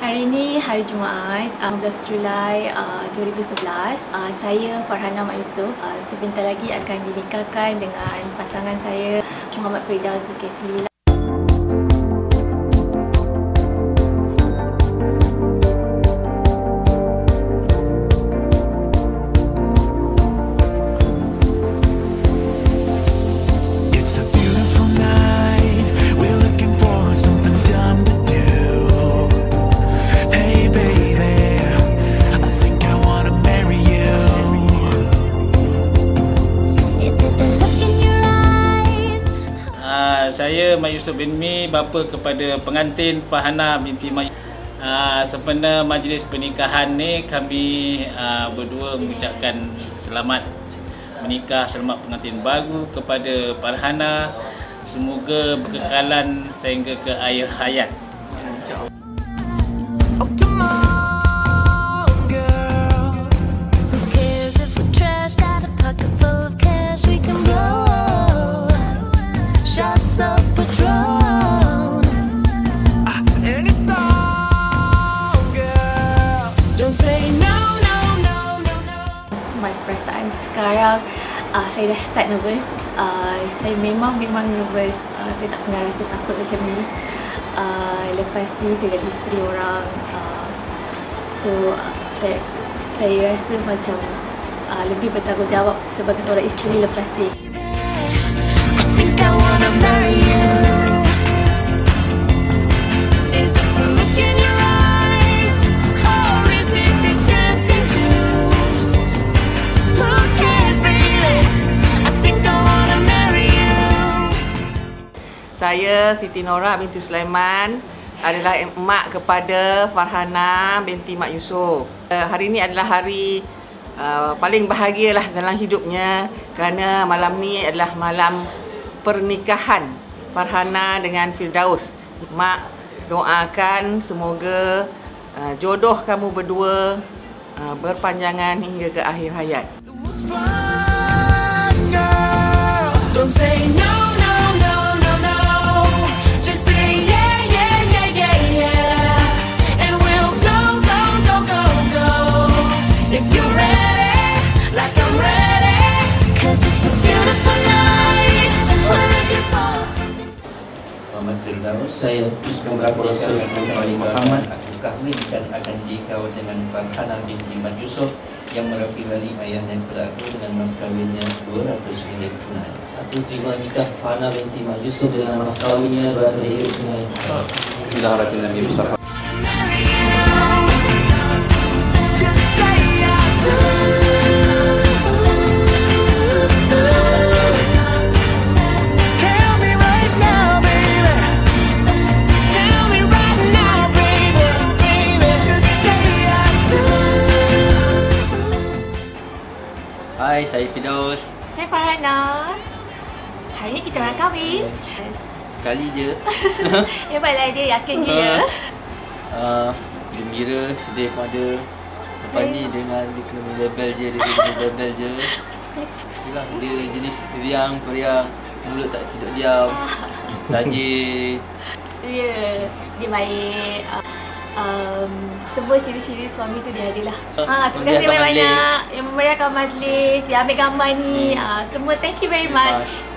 Hari ini hari Jumaat, 15 Julai 2011. Saya Farhana Mak Yusof sebentar lagi akan dinikahkan dengan pasangan saya Muhammad Firdaus Zulkifli. Saya Mak Yusof bin Mi, bapa kepada pengantin Farhana binti Mak. Sempena majlis pernikahan ni, kami berdua mengucapkan selamat menikah, selamat pengantin baru kepada Farhana. Semoga berkekalan sehingga ke akhir hayat. Perasaan sekarang, saya dah start nervous. Saya memang nervous. Saya tak pernah rasa takut macam ni. Lepas ni saya jadi isteri orang. Saya rasa macam lebih bertanggungjawab sebagai seorang isteri lepas ni. Saya Siti Nora binti Sulaiman adalah emak kepada Farhana binti Mak Yusof. Hari ini adalah hari paling bahagialah dalam hidupnya kerana malam ni adalah malam pernikahan Farhana dengan Firdaus. Mak doakan semoga jodoh kamu berdua berpanjangan hingga ke akhir hayat. Saya semoga proses Nabi Muhammad kami akan dikawal dengan Farhana binti Mak Yusof yang merafiqali ayah dan pelaku dengan mas kawinnya 200 ringgit tunai. Aku terima nikah Farhana binti Mak Yusof dengan mas kawinnya 200 ringgit tunai. Bismillahirrahmanirrahim. Hai, saya Firdaus. Saya Farhana. Hari ni kita orang kahwin. Sekali je. Hebatlah dia, yakin dia. Gembira, sedih pun ada. Lepas ni dengan dia kena label je, Itulah, dia jenis riang, periang, mulut tak tidur diam, rajin. Ya, dia baik. Semua ciri-ciri suami tu dia ada lah. Terima kasih banyak-banyak yang memeriahkan majlis, yang ambil gambar ni. Semua thank you very much.